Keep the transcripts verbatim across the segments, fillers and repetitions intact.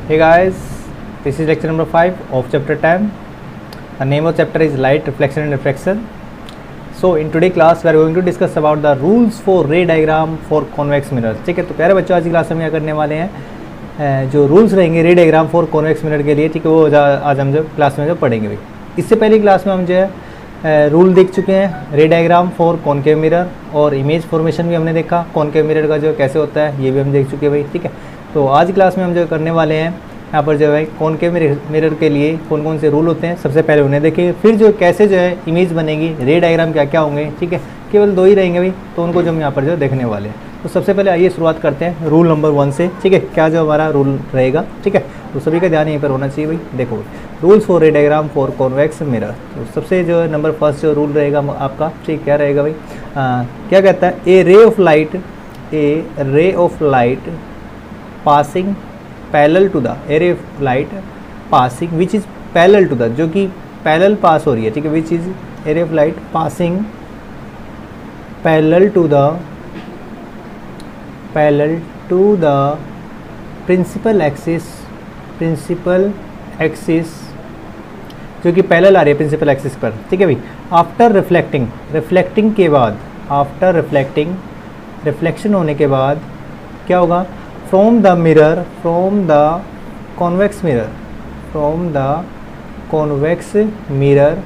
Hey guys, this is lecture number five of chapter ten. The name of chapter is light reflection and refraction. So in today class we are going to discuss about the rules for ray diagram for convex mirrors. ठीक है, तो प्यारे बच्चों आज की class में क्या करने वाले हैं, जो रूल्स रहेंगे रे डायग्राम फॉर कॉन्वेक्स मिरर के लिए, ठीक है, वो आज हम जो क्लास में जो पढ़ेंगे भाई। इससे पहली क्लास में हम जो है रूल देख चुके हैं ray diagram for concave mirror, और इमेज फॉर्मेशन भी हमने देखा कॉनकेव मिरर का जो कैसे होता है ये भी हम देख चुके हैं भाई। ठीक है, तो आज क्लास में हम जो करने वाले हैं यहाँ पर जो है कॉनकेव मिरर के लिए कौन कौन से रूल होते हैं, सबसे पहले उन्हें देखेंगे, फिर जो कैसे जो है इमेज बनेगी, रे डायग्राम क्या क्या होंगे। ठीक है, केवल दो ही रहेंगे भाई, तो उनको जो हम यहाँ पर जो देखने वाले हैं। तो सबसे पहले आइए शुरुआत करते हैं रूल नंबर वन से। ठीक है, क्या जो हमारा रूल रहेगा, ठीक है, तो सभी का ध्यान यहीं पर होना चाहिए भाई। देखो rules for ray diagram for convex mirror, तो सबसे जो नंबर फर्स्ट जो रूल रहेगा आपका, ठीक क्या रहेगा भाई, आ, क्या कहता है, ए ray of light a ray of light passing parallel to the a ray of light passing which is parallel to the, जो कि पैरेलल पास हो रही है, ठीक है, विच is a ray of light passing parallel to the parallel to the principal axis principal axis जो कि parallel आ रही है प्रिंसिपल एक्सिस पर। ठीक है भाई, आफ्टर रिफ्लेक्टिंग रिफ्लेक्टिंग के बाद आफ्टर रिफ्लेक्टिंग रिफ्लेक्शन होने के बाद क्या होगा, from the mirror from the convex mirror from the convex mirror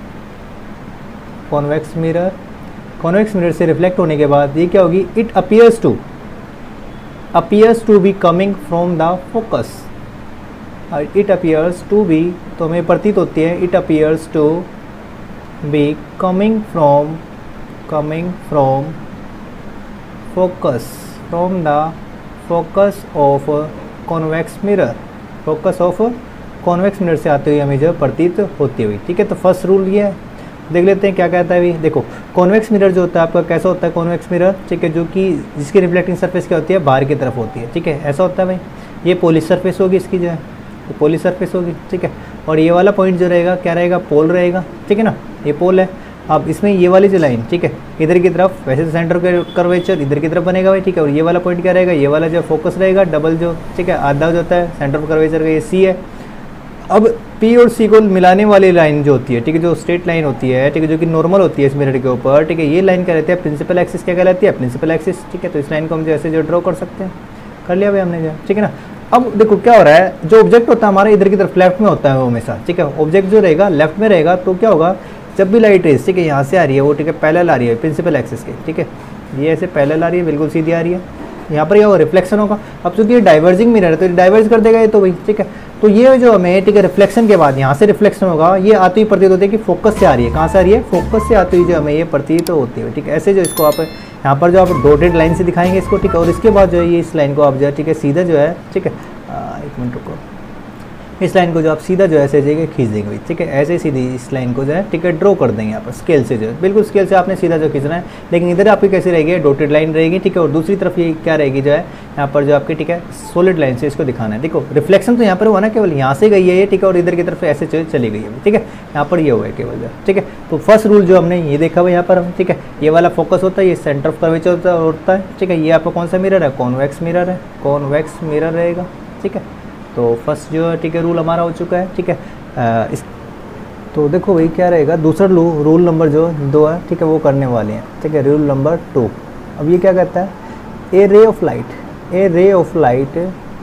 convex mirror convex mirror से रिफ्लेक्ट होने के बाद ये क्या होगी, it appears to appears to be coming from the focus. It appears to be, तो हमें प्रतीत होती है, it appears to be coming from coming from focus from the focus of convex mirror focus of convex mirror से आते हुए हमें जो प्रतीत होती हुई। ठीक है, तो फर्स्ट रूल ये है, देख लेते हैं क्या कहता है भाई। देखो कॉन्वेक्स मिरर जो होता है आपका कैसा होता है कॉन्वेक्स मिरर, ठीक है, जो कि जिसकी रिफ्लेक्टिंग सरफेस क्या होती है, बाहर की तरफ होती है। ठीक है, ऐसा होता है भाई, ये पॉलिश सरफेस होगी इसकी जो है, तो पॉलिश सरफेस होगी। ठीक है, और ये वाला पॉइंट जो रहेगा क्या रहेगा, पोल रहेगा। ठीक है ना, ये पोल है। अब इसमें ये वाली जो लाइन, ठीक है, इधर की तरफ, वैसे तो सेंटर कर्वेचर इधर की तरफ बनेगा भाई। ठीक है, और ये वाला पॉइंट क्या रहेगा, ये वाला जो फोकस रहेगा डबल जो, ठीक है, आधा जो होता है सेंटर ऑफ कर्वेचर का, ये सी है। अब पी और सी को मिलाने वाली लाइन जो होती है, ठीक है, जो स्ट्रेट लाइन होती है, ठीक है, जो कि नॉर्मल होती है इस मिरर के ऊपर, ठीक है, ये लाइन क्या रहती है, प्रिंसिपल एक्सिस क्या कहलाती है, प्रिंसिपल एक्सिस। ठीक है, तो इस लाइन को हम जो ऐसे जो ड्रॉ कर सकते हैं, कर लिया भाई हमने जो, ठीक है ना। अब देखो क्या हो रहा है, जो ऑब्जेक्ट होता है हमारा इधर की तरफ लेफ्ट में होता है वो हमेशा। ठीक है, ऑब्जेक्ट जो रहेगा लेफ्ट में रहेगा, तो क्या होगा, जब भी लाइट रेस, ठीक है, यहाँ से आ रही है वो, ठीक है, पैरेलल आ रही है प्रिंसिपल एक्सिस के। ठीक है, ये ऐसे पैरेलल आ रही है, बिल्कुल सीधी आ रही है, यहाँ पर क्या होगा, रिफ्लेक्शन होगा। अब चूंकि ये डाइवर्जिंग मिरर है तो डाइवर्ज कर देगा ये तो भाई। ठीक है, तो ये जो हमें, ठीक है, रिफ्लेक्शन के बाद यहाँ से रिफ्लेक्शन होगा, ये आती हुई प्रतीत होती है कि फोकस से आ रही है, कहाँ से आ रही है, फोकस से आती हुई जो हमें ये प्रतीत होती है। ठीक है, ऐसे जो इसको आप यहाँ पर जो आप डॉटेड लाइन से दिखाएंगे इसको, ठीक है, और इसके बाद जो है ये इस लाइन को आप जो है, ठीक है, सीधा जो है, ठीक है, एक मिनट रुको, इस लाइन को जो आप सीधा जो है ऐसे जगह खींच देंगे भाई। ठीक है, ऐसे सीधी इस लाइन को जो है, ठीक है, ड्रॉ कर देंगे यहाँ पर स्केल से, जो है बिल्कुल स्केल से आपने सीधा जो खींचना है। लेकिन इधर आपकी कैसी रहेगी, डॉटेड लाइन रहेगी। ठीक है, और दूसरी तरफ ये क्या रहेगी जो है यहाँ पर जो आपकी, ठीक है, सॉलिड लाइन से इसको दिखाना है। देखो रिफ्लेक्शन तो यहाँ पर हुआ ना, केवल यहाँ से गई है ये, ठीक है, और इधर की तरफ ऐसे चली गई है। ठीक है, यहाँ पर ये हुआ है केवल जो, ठीक है। तो फर्स्ट रूल जो हमने ये देखा हुआ यहाँ पर हम, ठीक है, ये वाला फोकस होता है, ये सेंटर ऑफ कर्वेचर होता है। ठीक है, ये आपका कौन सा मिरर है, कॉन्वेक्स मिरर है, कॉन्वेक्स मिरर रहेगा। ठीक है, तो फर्स्ट जो है, ठीक है, रूल हमारा हो चुका है। ठीक है, आ, इस तो देखो भाई क्या रहेगा, दूसरा रूल नंबर जो दो है, ठीक है, वो करने वाले हैं। ठीक है, रूल नंबर टू, अब ये क्या कहता है, ए ray of light a ray of light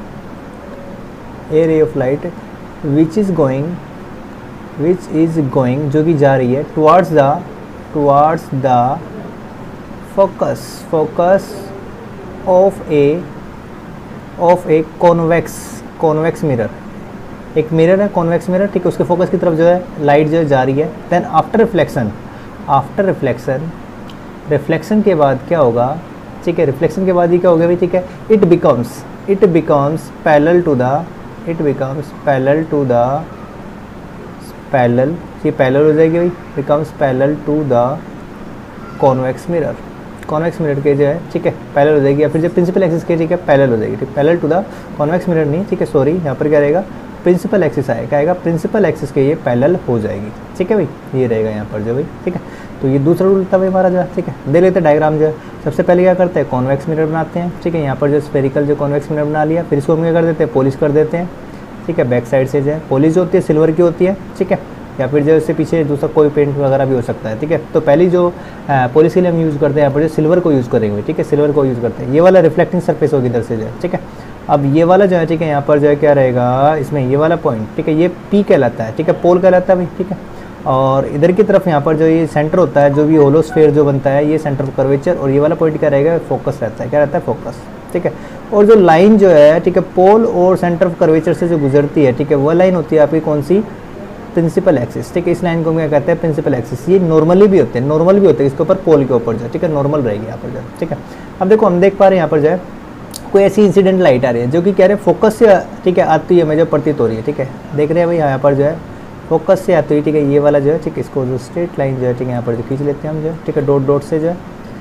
a ray of light which is going which is going जो कि जा रही है towards the towards the focus focus of a of a convex convex mirror, एक मिरर है convex mirror. ठीक है, उसके फोकस की तरफ जो है लाइट जो है जा रही है। Then after reflection after reflection reflection के बाद क्या होगा, ठीक है, रिफ्लेक्शन के बाद ये क्या होगा भाई, ठीक है, it becomes it becomes parallel to the it becomes parallel to the parallel ये पैरेलल हो जाएगी भाई, becomes parallel to the convex mirror convex mirror के जो है, ठीक है, पैरेलल हो जाएगी, या फिर जो प्रिंसिपल एक्सिस के, ठीक है, पैरेलल हो जाएगी। ठीक, parallel to the convex mirror नहीं, ठीक है, सॉरी, यहाँ पर क्या रहेगा, प्रिंसिपल एक्सिस आएगा, क्या आएगा, प्रिंसिपल एक्सिस के ये पैरेलल हो जाएगी। ठीक है भाई, ये रहेगा यहाँ पर जो भाई। ठीक है, तो ये दूसरा रूल था भाई हमारा जो है। ठीक है, दे लेते डायग्राम जो है, सबसे पहले क्या करते हैं, कॉन्वेक्स मिरर बनाते हैं। ठीक है, यहाँ पर जो स्फेरिकल जो कॉन्वेक्स मिरर बना लिया, फिर इसको हम क्या कर देते हैं, पॉलिश कर देते हैं। ठीक है, बैक साइड से जो है पॉलिश होती है सिल्वर की होती है, ठीक है, या फिर जो इससे पीछे दूसरा कोई पेंट वगैरह भी हो सकता है, ठीक है। तो पहली जो पॉलिश के लिए हम यूज़ करते हैं यहाँ पर जो सिल्वर को यूज़ करेंगे, ठीक है, सिल्वर को यूज़ करते हैं। ये वाला रिफ्लेक्टिंग सरफेस होगी इधर से जो है, ठीक है। अब ये वाला जो है, ठीक है, यहाँ पर जो है क्या रहेगा, इसमें ये वाला पॉइंट, ठीक है, ये पी कहलाता है, ठीक है, पोल कहलाता है भाई, ठीक है। और इधर की तरफ यहाँ पर जो ये सेंटर होता है, जो भी होलोस्फेयर जो बनता है, ये सेंटर ऑफ कर्वेचर, और ये वाला पॉइंट क्या रहेगा, फोकस रहता है, क्या रहता है, फोकस, ठीक है। और जो लाइन जो है, ठीक है, पोल और सेंटर ऑफ कर्वेचर से जो गुजरती है, ठीक है, वो लाइन होती है आपकी कौन सी, प्रिंसिपल एक्सिस, ठीक है। इस लाइन को क्या कहते हैं, प्रिंसिपल एक्सिस। ये नॉर्मली भी होते हैं, नॉर्मल भी होते हैं इसके ऊपर, पोल के ऊपर जो है, ठीक है, नॉर्मल रहेगी यहाँ पर जो है, ठीक है। अब देखो हम देख पा रहे हैं यहाँ पर जो है कोई ऐसी इंसिडेंट लाइट आ रही है जो कि कह रहे हैं फोकस से, ठीक है, आती है, हमें जो प्रतीत हो रही है, ठीक है, देख रहे हैं भाई यहाँ पर जो है फोकस से आती है, ठीक है, ये वाला जो है, ठीक है, इसको जो स्ट्रेट लाइन जो है, ठीक है, यहाँ पर जो खींच लेते हैं हम जो है, ठीक है, डॉट डॉट से जो है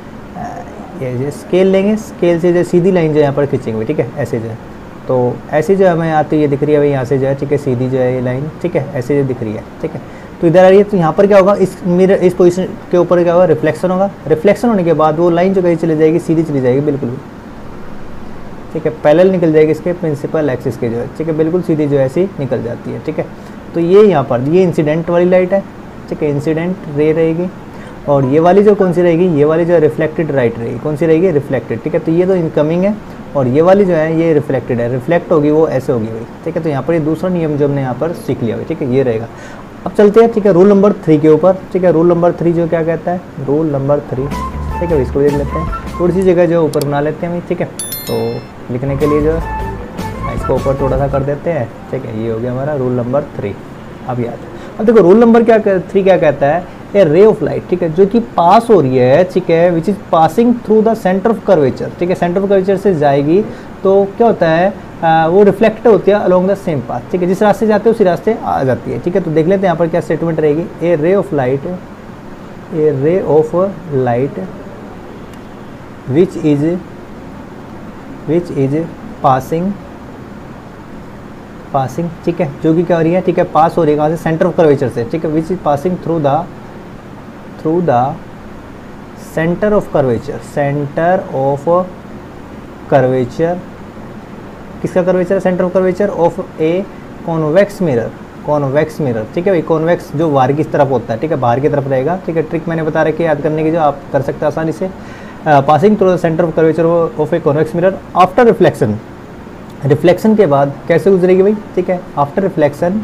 ये जो स्केल लेंगे, स्केल से जो सीधी लाइन जो यहाँ पर खींचेंगे, ठीक है, ऐसे जो है। तो ऐसे जो हमें आती है, ये दिख रही है भाई यहाँ से जो है, ठीक है, सीधी जो है ये लाइन, ठीक है, ऐसे जो दिख रही है, ठीक है। तो इधर आ रही है, तो यहाँ पर क्या होगा, इस मिरर इस पोजीशन के ऊपर क्या होगा, रिफ्लेक्शन होगा। रिफ्लेक्शन होने के बाद वो लाइन जो कहीं चली जाएगी, सीधी चली जाएगी बिल्कुल, ठीक है, पैरेलल निकल जाएगी इसके प्रिंसिपल एक्सिस के जो है, ठीक है, बिल्कुल सीधी जो है ऐसी निकल जाती है, ठीक है। तो ये यहाँ पर ये इंसिडेंट वाली लाइट है, ठीक है, इंसिडेंट रे रहेगी। और ये वाली जो कौन सी रहेगी, ये वाली जो रिफ्लेक्टेड राइट रहेगी, कौन सी रहेगी, रिफ्लेक्टेड, ठीक है। तो ये तो इनकमिंग है, और ये वाली जो है ये रिफ्लेक्टेड है, रिफ्लेक्ट होगी वो ऐसे होगी भाई, ठीक है। तो यहाँ पर ये दूसरा नियम जो हमने यहाँ पर सीख लिया भाई, ठीक है, ये रहेगा। अब चलते हैं, ठीक है, रूल नंबर थ्री के ऊपर, ठीक है। रूल नंबर थ्री जो क्या कहता है, रूल नंबर थ्री, ठीक है, इसको देख लेते हैं, थोड़ी सी जगह जो ऊपर बना लेते हैं भाई, ठीक है। तो लिखने के लिए जो है इसको ऊपर थोड़ा सा कर देते हैं, ठीक है, ये हो गया हमारा रूल नंबर थ्री। अब याद, अब देखो रूल नंबर क्या थ्री क्या कहता है, ए रे ऑफ लाइट, ठीक है, जो कि पास हो रही है, ठीक है, which is passing through the centre of curvature, ठीक है, सेंटर ऑफ कर्वेचर से जाएगी तो क्या होता है, आ, वो रिफ्लेक्ट होती है अलोंग द सेम पाथ, ठीक है, जिस रास्ते जाते हैं उसी रास्ते आ जाती है, ठीक है। तो देख लेते हैं यहाँ पर क्या स्टेटमेंट रहेगी, ए ray of light, a ray of light which is which is passing passing ठीक है, जो कि क्या हो रही है, ठीक है, पास हो रही है कहाँ से, सेंटर ऑफ कर्वेचर से, ठीक है, which is passing through the through the centre of curvature, centre of curvature, किसका curvature, centre of curvature of a convex mirror, convex mirror, ठीक है भाई, कॉन्वेक्स जो बाहर की तरफ होता है, ठीक है, बाहर की तरफ रहेगा, ठीक है। ट्रिक मैंने बता रखी है याद करने की, जो आप कर सकते हैं आसानी से। Passing through the centre of curvature of a convex mirror after reflection, reflection के बाद कैसे गुजरेगी भाई, ठीक है, after reflection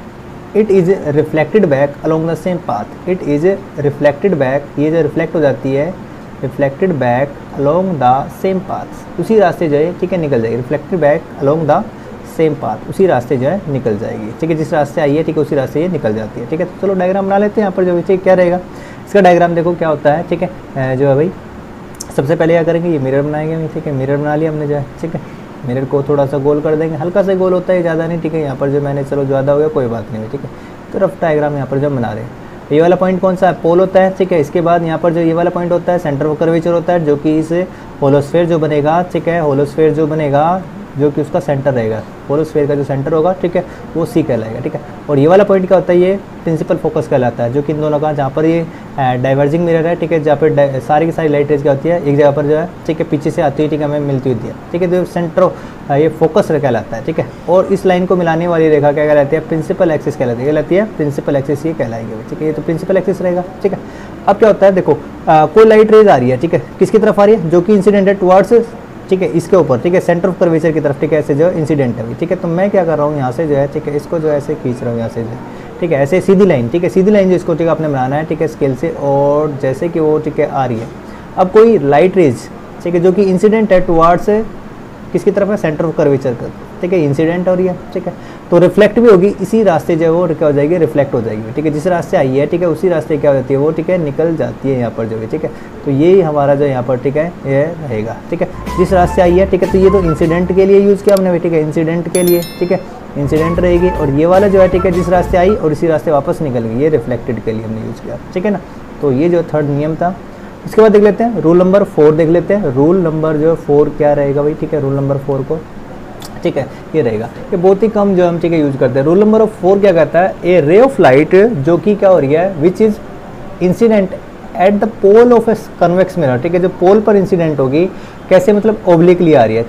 it is reflected back along the same path, it is reflected back, ये जो रिफ्लेक्ट हो जाती है, reflected back along the same path, उसी रास्ते जो है, ठीक है, निकल जाएगी, reflected back along the same path, उसी रास्ते जो है निकल जाएगी, ठीक है, जिस रास्ते आई है, ठीक है, उसी रास्ते ये निकल जाती है, ठीक है। तो चलो डायग्राम बना लेते हैं यहाँ पर जो ठीक क्या रहेगा, इसका डायग्राम देखो क्या होता है, ठीक है, जो है भाई सबसे पहले क्या करेंगे, ये मिरर बनाएंगे, ठीक है, मिरर बना लिया हमने जो है, ठीक है, मिरर को थोड़ा सा गोल कर देंगे, हल्का सा गोल होता है, ज़्यादा नहीं, ठीक है। यहाँ पर जो मैंने चलो ज़्यादा हो गया कोई बात नहीं, ठीक है। तो रफ डायग्राम यहाँ पर जो बना रहे हैं, ये वाला पॉइंट कौन सा है, पोल होता है, ठीक है। इसके बाद यहाँ पर जो ये वाला पॉइंट होता है सेंटर ऑफ कर्वेचर होता है, जो कि इस होलोस्फेयर जो बनेगा, ठीक है, होलोस्फेयर जो बनेगा जो कि उसका सेंटर रहेगा, होलोस्फेयर का जो सेंटर होगा, ठीक है, वो सी कहलाएगा, ठीक है। और ये वाला पॉइंट क्या होता है, ये प्रिंसिपल फोकस कहलाता है, जो कि इन दोनों का जहाँ पर ये डाइवर्जिंग मिरर है, ठीक है, जहाँ पर सारी की सारी लाइट रेज क्या होती है, एक जगह पर जो है, ठीक है, पीछे से आती है, ठीक है, हमें मिलती होती है, ठीक है। जो सेंटर ये फोकस कहलाता है, ठीक है। और इस लाइन को मिलाने वाली रेखा क्या कहलाती है, प्रिंसिपल एक्सिस कहलाती है, कहलाती है प्रिंसिपल एक्सिस, ये कहलाएगी, ठीक है। ये तो प्रिंसिपल एक्सिस रहेगा, ठीक है। अब क्या होता है, देखो आ, कोई लाइट रेज आ रही है, ठीक है, किसकी तरफ आ रही है, जो कि इंसिडेंट है टुवर्ड्स, ठीक है, इसके ऊपर, ठीक है, सेंटर ऑफ कर्वेचर की तरफ, ठीक है, ऐसे जो इंसिडेंट है, ठीक है। तो मैं क्या कर रहा हूँ यहाँ से जो है, ठीक है, इसको जो ऐसे खींच रहा हूँ यहाँ से जो, ठीक है, ऐसे सीधी लाइन, ठीक है, सीधी लाइन जो इसको, ठीक है, आपने बनाना है, ठीक है, स्केल से, और जैसे कि वो, ठीक है, आ रही है। अब कोई लाइट रेज, ठीक है, जो कि इंसिडेंट है टुवर्ड्स किसकी तरफ है, सेंटर ऑफ कर्वेचर का, ठीक है, इंसिडेंट हो रही है, ठीक है। तो रिफ्लेक्ट भी होगी, इसी रास्ते जो है वो क्या हो जाएगी, रिफ्लेक्ट हो जाएगी, ठीक है, जिस रास्ते आई है, ठीक है, उसी रास्ते क्या हो जाती है वो, ठीक है, निकल जाती है यहाँ पर जो है, ठीक है। तो ये हमारा जो यहाँ पर, ठीक है, ये रहेगा, ठीक है, जिस रास्ते आई है, ठीक है। तो ये तो इंसिडेंट के लिए यूज़ किया हमने, ठीक है, इंसिडेंट के लिए, ठीक है, इंसिडेंट रहेगी। और ये वाला जो है, ठीक है, जिस रास्ते आई और इसी रास्ते वापस निकल गई, ये रिफ्लेक्टेड के लिए हमने यूज़ किया, ठीक है ना। तो ये जो थर्ड नियम था। इसके बाद देख लेते हैं रूल नंबर फोर, देख लेते हैं रूल नंबर जो फोर क्या रहेगा भाई, ठीक है, रूल नंबर फोर को, ठीक है, ये रहेगा, ये बहुत ही कम जो हम, ठीक है, यूज करते हैं। रूल नंबर ऑफ फोर क्या कहता है, ए रे ऑफ लाइट जो कि क्या हो रही है, which is incident at the pole of a convex mirror, ठीक है, जो पोल पर इंसिडेंट होगी, कैसे मतलब ओब्लिकली आ रही है, ठीक है,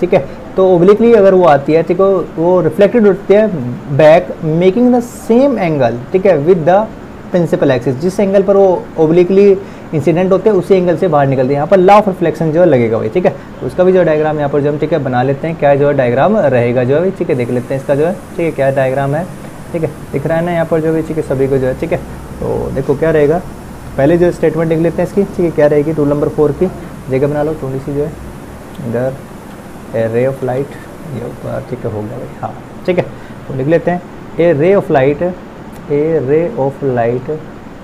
तो ओब्लिकली अगर वो आती है, ठीक है, वो रिफ्लेक्टेड होती है back making the same angle, ठीक है, विद द प्रिंसिपल एक्सिस। जिस एंगल पर वो ओब्लिकली इंसिडेंट होते हैं उसी एंगल से बाहर निकलते हैं। यहाँ पर लॉ ऑफ रिफ्लेक्शन जो है लगेगा भाई, ठीक है। तो उसका भी जो डायग्राम यहाँ पर जो हम, ठीक है, बना लेते हैं, क्या जो है डायग्राम रहेगा जो है, ठीक है, देख लेते हैं इसका जो है, ठीक है, क्या डायग्राम है, ठीक है, दिख रहा है ना यहाँ पर जो भी, ठीक है, सभी को जो है, ठीक है। तो देखो क्या रहेगा, पहले जो स्टेटमेंट लिख लेते हैं इसकी, ठीक है, क्या रहेगी, रूल नंबर फोर की जगह बना लो थोड़ी सी जो है, इधर ए रे ऑफ लाइट, ये ऊपर, ठीक है, हो गया भाई, हाँ, ठीक है। तो लिख लेते हैं ए ray of light, a ray of light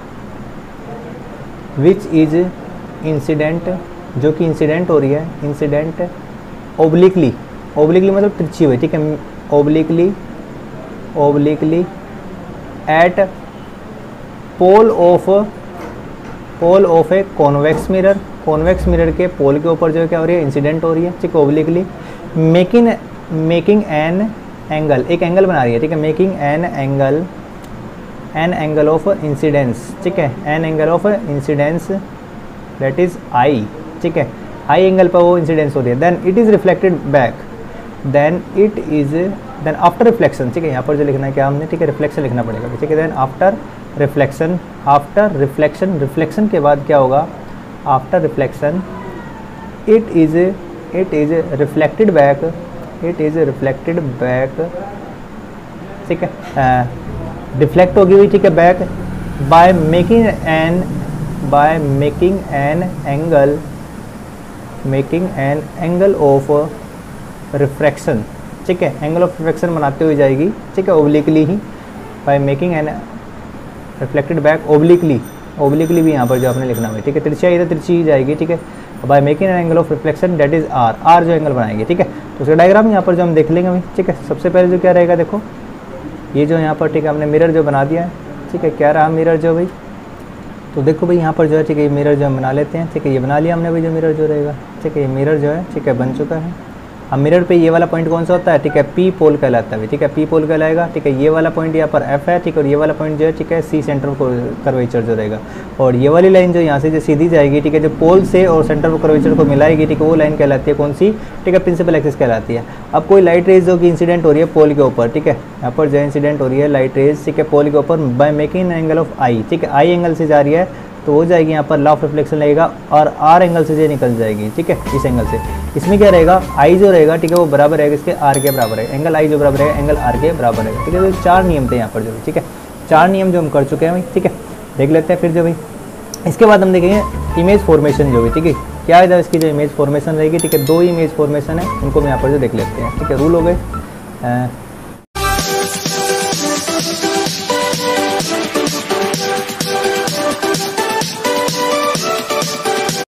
which is incident, जो कि इंसिडेंट हो रही है, इंसिडेंट ओब्लिकली, ओब्लिकली मतलब तिरछी हुई, ठीक है, obliquely, obliquely at pole of, pole of a convex mirror, convex mirror के पोल के ऊपर जो है क्या हो रही है, इंसिडेंट हो रही है, ठीक है, obliquely, making making an angle, एक एंगल बना रही है, ठीक है, making an angle, an angle of incidence, ठीक है, an angle of incidence that is i, ठीक है, आई एंगल पर वो इंसिडेंस हो रही है, then it is reflected back, then it is, then after reflection, ठीक है, यहाँ पर जो लिखना है क्या हमने, ठीक है, रिफ्लेक्शन लिखना पड़ेगा, ठीक है, then after reflection, after reflection, reflection के बाद क्या होगा, after reflection it is, it is reflected back, it is reflected back, ठीक है, रिफ्लेक्ट होगी हुई, ठीक है, back by making an, by making an angle, making an angle of refraction, ठीक है, एंगल ऑफ रिफ्रैक्शन बनाते हुए जाएगी, ठीक है, ओब्लिकली ही, by making an reflected back obliquely, obliquely भी यहाँ पर जो आपने लिखना है, ठीक है, तिरछी इधर तिरछी ही जाएगी, ठीक है, by making an angle of reflection that is r, r जो एंगल बनाएंगे, ठीक है। तो उसका डायग्राम यहाँ पर जो हम देख लेंगे अभी, ठीक है। सबसे पहले जो क्या रहेगा, देखो ये जो यहाँ पर, ठीक है, हमने मिरर जो बना दिया है, ठीक है, क्या रहा मिरर जो भाई, तो देखो भाई यहाँ पर जो है, ठीक है, ये मिरर जो हम बना लेते हैं, ठीक है, ये बना लिया हमने भाई जो मिरर जो रहेगा, ठीक है, ये मिरर जो है, ठीक है, बन चुका है। अब मिरर पे ये वाला पॉइंट कौन सा होता है, ठीक है, पी पोल कहलाता है, ठीक है, पी पोल कहलाएगा, ठीक है, ये वाला पॉइंट यहाँ पर एफ है, ठीक है, और ये वाला पॉइंट जो है, ठीक है, सी सेंटर कर्वेचर जो रहेगा, और ये वाली लाइन जो यहाँ से जो सीधी जाएगी, ठीक है, जो पोल से और सेंटर कर्वेचर को मिलाएगी, ठीक है, वो लाइन कहलाती है कौन सी, ठीक है, प्रिंसिपल एक्सिस कहलाती है। अब कोई लाइट रेज जो कि इंसिडेंट हो रही है पोल के ऊपर, ठीक है, यहाँ पर जो इंसिडेंट हो रही है लाइट रेज, ठीक है, पोल के ऊपर by making angle of I, ठीक है, आई एंगल से जा रही है, तो हो जाएगी यहाँ पर लॉ ऑफ रिफ्लेक्शन लगेगा और आर एंगल से ये निकल जाएगी, ठीक है, इस एंगल से। इसमें क्या रहेगा, आई जो रहेगा, ठीक है, वो बराबर रहेगा इसके आर के बराबर है, एंगल आई जो बराबर है एंगल आर के बराबर रहेगा, ठीक है। तो चार नियम थे यहाँ पर जो, ठीक है, चार नियम जो हम कर चुके हैं भाई, ठीक है। देख लेते हैं फिर जो भाई, इसके बाद हम देखेंगे इमेज फॉर्मेशन जो भी, ठीक है, क्या है इसकी जो इमेज फॉर्मेशन रहेगी, ठीक है, दो इमेज फॉर्मेशन है, उनको हम यहाँ पर जो देख लेते हैं, ठीक है। रूल हो गए